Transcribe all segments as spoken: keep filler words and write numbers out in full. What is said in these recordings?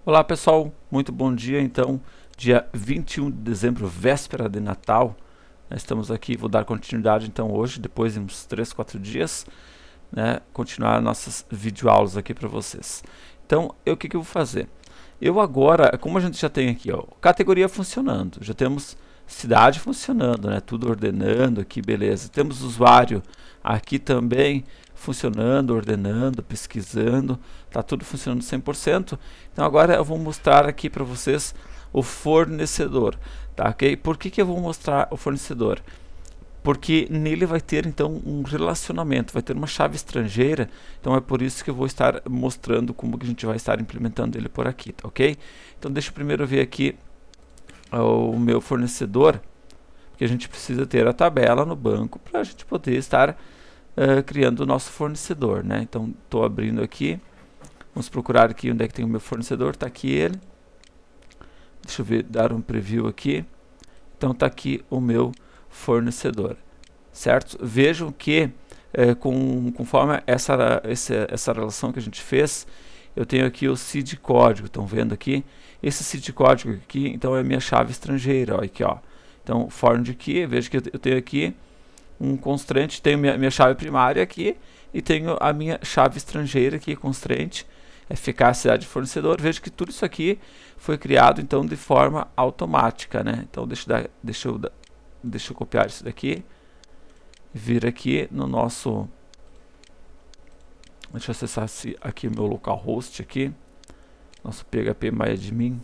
Olá pessoal, muito bom dia. Então, dia vinte e um de dezembro, véspera de Natal, nós estamos aqui. Vou dar continuidade então hoje, depois de uns três, quatro dias, né, continuar nossas videoaulas aqui para vocês. Então, eu, o que, que eu vou fazer? Eu agora, como a gente já tem aqui, ó, categoria funcionando, já temos cidade funcionando, né, tudo ordenando aqui, beleza. Temos usuário aqui também funcionando, ordenando, pesquisando, tá tudo funcionando cem por cento. Então agora eu vou mostrar aqui para vocês o fornecedor, tá, ok? Por que, que eu vou mostrar o fornecedor? Porque nele vai ter então um relacionamento, vai ter uma chave estrangeira, então é por isso que eu vou estar mostrando como que a gente vai estar implementando ele por aqui, tá, ok? Então deixa eu primeiro ver aqui o meu fornecedor, porque a gente precisa ter a tabela no banco para a gente poder estar uh, criando o nosso fornecedor, né? Então estou abrindo aqui, vamos procurar aqui onde é que tem o meu fornecedor, está aqui ele. Deixa eu ver, dar um preview aqui. Então está aqui o meu fornecedor, certo? Vejam que é, com, conforme essa, essa, essa relação que a gente fez, eu tenho aqui o seed código, estão vendo aqui? Esse seed código aqui, então é a minha chave estrangeira, ó, aqui, ó. Então, form de key, veja que eu tenho aqui um constraint, tenho minha, minha chave primária aqui e tenho a minha chave estrangeira aqui, constraint, eficácia de fornecedor. Veja que tudo isso aqui foi criado então de forma automática, né? Então deixa eu, dar, deixa eu, deixa eu copiar isso daqui, vir aqui no nosso, deixa eu acessar aqui o meu localhost aqui, nosso phpMyAdmin.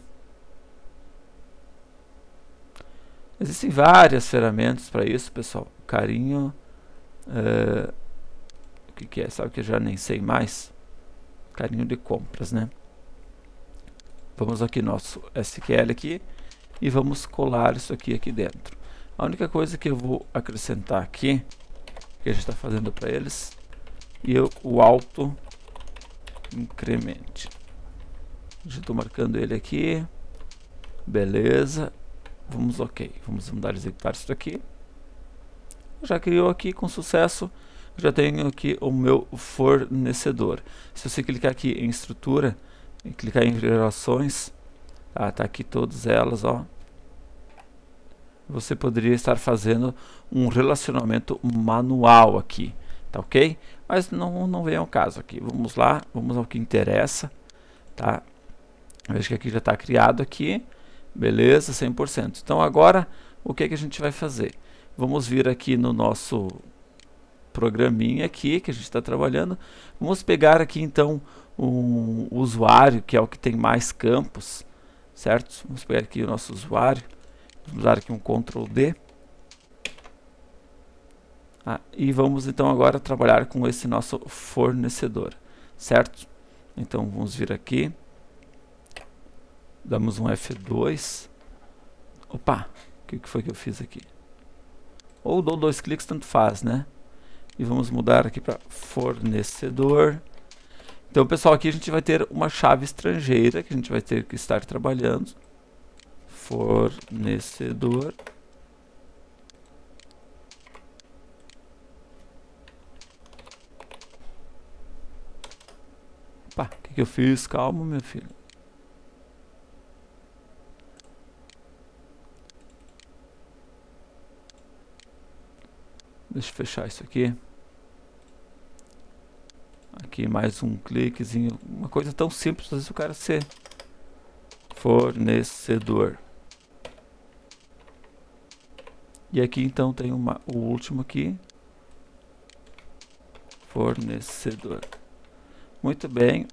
Existem várias ferramentas para isso, pessoal. Carinho, uh, o que, que é? Sabe que eu já nem sei mais. Carinho de compras, né? Vamos aqui no nosso S Q L aqui e vamos colar isso aqui aqui dentro. A única coisa que eu vou acrescentar aqui, que a gente está fazendo para eles, e eu, o auto incremente. Já estou marcando ele aqui, beleza. Vamos ok, vamos mandar executar isso daqui. Já criou aqui com sucesso. Já tenho aqui o meu fornecedor. Se você clicar aqui em estrutura e clicar em relações, tá, tá aqui todas elas, ó. Você poderia estar fazendo um relacionamento manual aqui, tá ok? Mas não, não vem ao caso aqui. Vamos lá, vamos ao que interessa, tá? Veja que aqui já está criado aqui, beleza, cem por cento. Então agora, o que, que a gente vai fazer? Vamos vir aqui no nosso programinha aqui, que a gente está trabalhando. Vamos pegar aqui então um usuário, que é o que tem mais campos, certo? Vamos pegar aqui o nosso usuário. Vamos dar aqui um control D. Ah, e vamos então agora trabalhar com esse nosso fornecedor, certo? Então vamos vir aqui. Damos um F dois. Opa, o que, que foi que eu fiz aqui? Ou dou dois cliques, tanto faz, né? E vamos mudar aqui para fornecedor. Então, pessoal, aqui a gente vai ter uma chave estrangeira que a gente vai ter que estar trabalhando. Fornecedor. Opa, o que, que eu fiz? Calma, meu filho. Deixa eu fechar isso aqui. Aqui mais um cliquezinho. Uma coisa tão simples, às vezes o cara ser fornecedor. E aqui então tem uma, o último aqui. Fornecedor. Muito bem.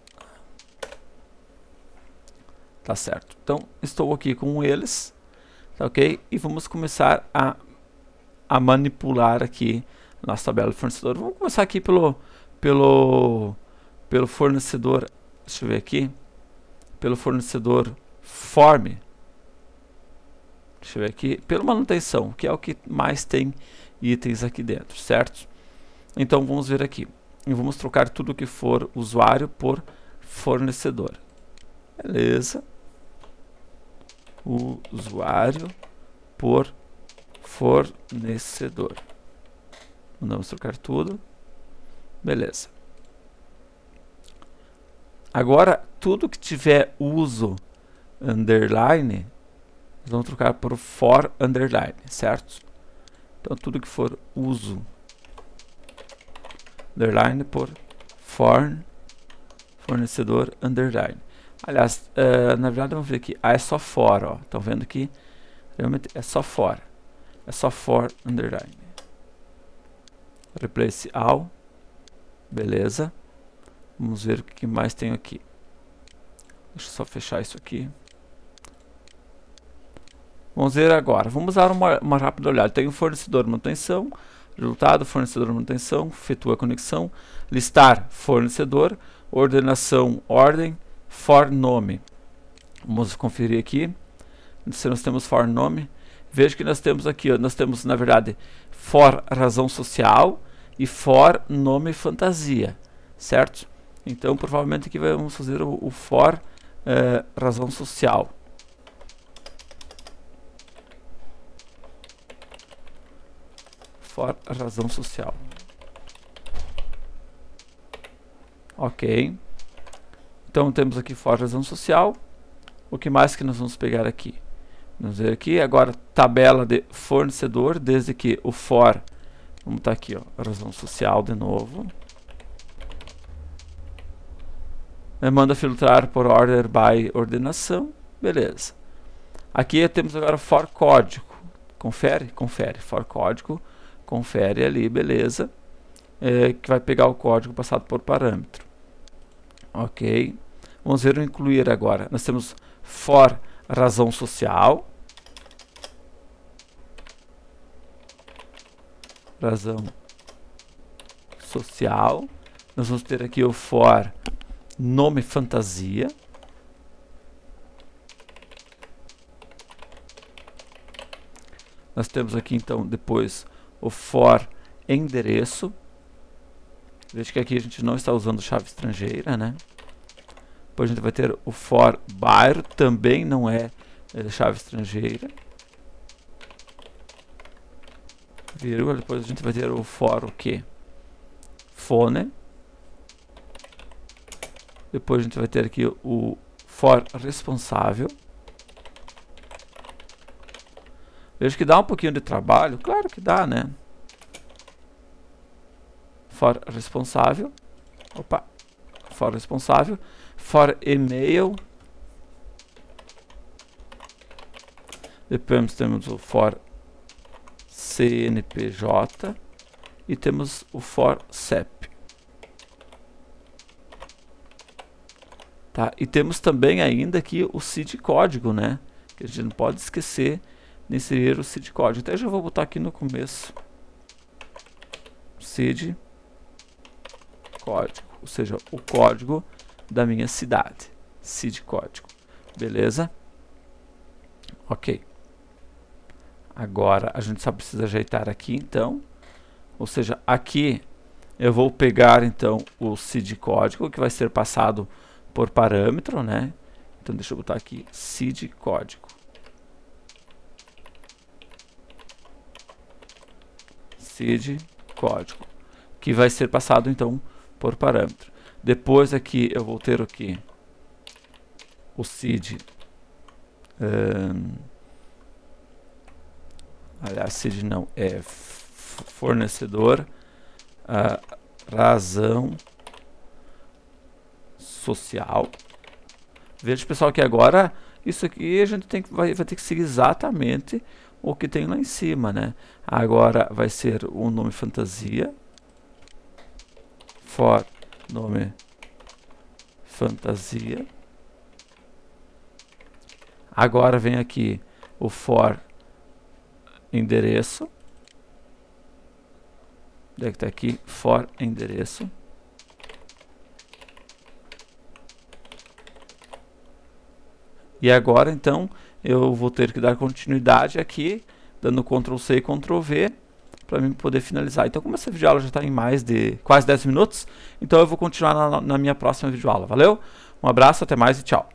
Tá certo. Então estou aqui com eles. Tá ok? E vamos começar a a manipular aqui nossa tabela de fornecedor. Vamos começar aqui pelo pelo pelo fornecedor, deixa eu ver aqui, pelo fornecedor form. Deixa eu ver aqui, pelo manutenção, que é o que mais tem itens aqui dentro, certo? Então vamos ver aqui. E vamos trocar tudo que for usuário por fornecedor. Beleza. O usuário por fornecedor. Vamos trocar tudo. Beleza. Agora, tudo que tiver uso underline, nós vamos trocar por for underline, certo? Então tudo que for uso underline por for fornecedor underline. Aliás, uh, na verdade vamos ver aqui, ah, é só for, ó. Estão vendo que realmente é só for, é só for underline. Replace all, beleza. Vamos ver o que mais tem aqui. Deixa eu só fechar isso aqui. Vamos ver agora. Vamos dar uma, uma rápida olhada. Tem o fornecedor manutenção, resultado, fornecedor manutenção, efetua a conexão, listar fornecedor, ordenação, ordem, for nome. Vamos conferir aqui. Se nós temos for nome, veja que nós temos aqui, ó, nós temos na verdade for razão social e for nome fantasia, certo? Então provavelmente aqui vamos fazer o, o for uh, razão social. For razão social. Ok. Então temos aqui for razão social. O que mais que nós vamos pegar aqui? Vamos ver aqui agora tabela de fornecedor, desde que o for, vamos estar aqui, ó, razão social de novo. Manda filtrar por order by ordenação, beleza. Aqui temos agora for código. Confere, confere, for código. Confere ali, beleza, é, que vai pegar o código passado por parâmetro. Ok, vamos ver o incluir agora. Nós temos for razão social, razão social. Nós vamos ter aqui o for nome fantasia. Nós temos aqui então depois o for endereço. Veja que aqui a gente não está usando chave estrangeira, né? Depois a gente vai ter o for bairro, também não é, é chave estrangeira. Vírgula, depois a gente vai ter o for o quê? Fone. Depois a gente vai ter aqui o for responsável. Vejo que dá um pouquinho de trabalho, claro que dá, né? For responsável, opa, for responsável, for e-mail, depois temos o for C N P J e temos o for C E P. Tá? E temos também ainda aqui o C I D código, né? Que a gente não pode esquecer de inserir o C I D código. Até já vou botar aqui no começo. C I D código, ou seja, o código da minha cidade. C I D código. Beleza? Ok. Agora a gente só precisa ajeitar aqui então. Ou seja, aqui eu vou pegar então o C I D código que vai ser passado por parâmetro, né? Então deixa eu botar aqui C I D código. C I D código, que vai ser passado então por parâmetro. Depois aqui eu vou ter aqui o C I D, um, aliás, C I D não, é fornecedor, a razão social. Veja, pessoal, que agora isso aqui a gente tem que, vai, vai ter que seguir exatamente o que tem lá em cima, né? Agora vai ser o nome fantasia, for nome fantasia. Agora vem aqui o for endereço. Onde é que tá aqui? For endereço. E agora então eu vou ter que dar continuidade aqui, dando control C e control V, para mim poder finalizar. Então, como essa videoaula já está em mais de quase dez minutos, então eu vou continuar na, na minha próxima videoaula. Valeu? Um abraço, até mais e tchau!